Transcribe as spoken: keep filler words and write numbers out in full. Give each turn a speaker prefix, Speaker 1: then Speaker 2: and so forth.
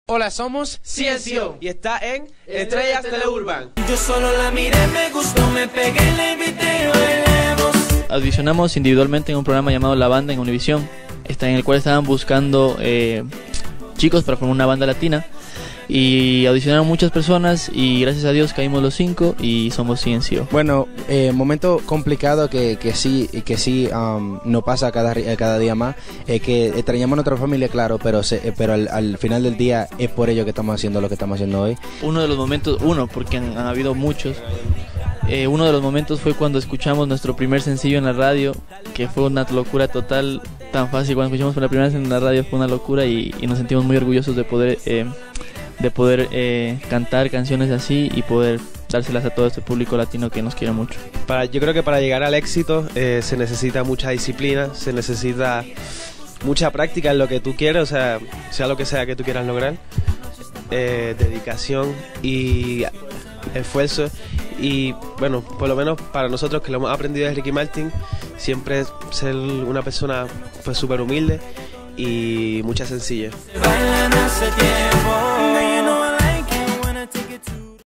Speaker 1: Hola, somos Ciencio
Speaker 2: y está en Estrellas Teleurban.
Speaker 3: Yo solo la miré, me gustó, me pegué, la invité y bailemos.
Speaker 4: Audicionamos individualmente en un programa llamado La Banda en Univisión, en el cual estaban buscando eh, chicos para formar una banda latina, y audicionaron muchas personas y gracias a Dios caímos los cinco y somos Ciencio.
Speaker 5: Bueno, eh, momento complicado que, que sí que sí um, no pasa cada, cada día más, es que extrañamos a nuestra familia, claro, pero se, pero al, al final del día es por ello que estamos haciendo lo que estamos haciendo hoy.
Speaker 4: Uno de los momentos, uno, porque han, han habido muchos, eh, uno de los momentos fue cuando escuchamos nuestro primer sencillo en la radio, que fue una locura total, tan fácil. Cuando escuchamos por la primera vez en la radio fue una locura y, y nos sentimos muy orgullosos de poder... Eh, de poder eh, cantar canciones así y poder dárselas a todo este público latino que nos quiere mucho.
Speaker 2: Para, yo creo que para llegar al éxito eh, se necesita mucha disciplina, se necesita mucha práctica en lo que tú quieres, o sea, sea lo que sea que tú quieras lograr, eh, dedicación y esfuerzo. Y bueno, por lo menos para nosotros que lo hemos aprendido de Ricky Martin, siempre ser una persona pues súper humilde y mucha sencillez.
Speaker 3: Bailan hace tiempo.